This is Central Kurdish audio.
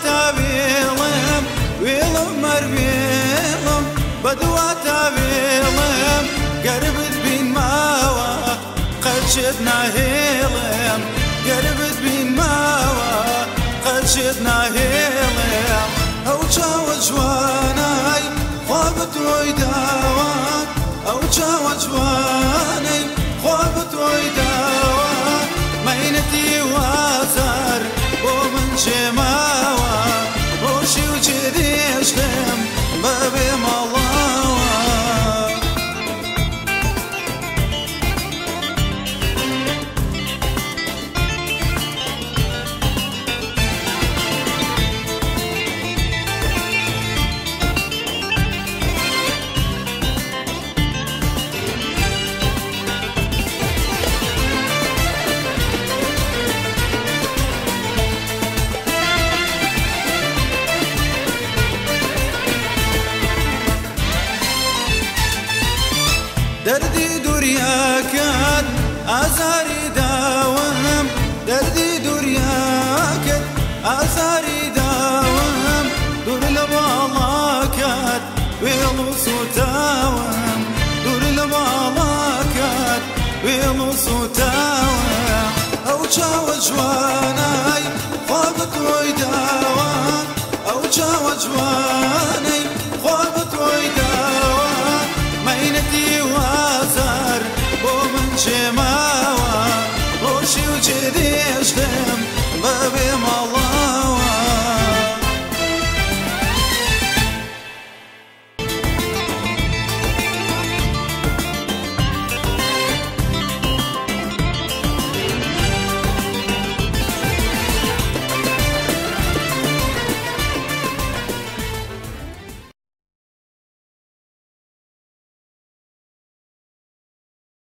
تابيلم ويلم مربيلم بدوا تابيلم قربت بين ماوا قد شدنا هيلم قربت بين ماوا قد شدنا هيلم او تشاوج واناي خوابت ويداوان او تشاوج واناي خوابت ويداوان مينتي وازار ومن شماوا وشي وجدي اشلم بابي مالله دردي دورياكت أزاري داوم دردي دورياكت أزاري داوم دور لبالاكت ويلوسو تاوم دور لبالاكت ويلوسو تاوم أو تشاوج واناي خوابت ويداوان أو تشاوج واناي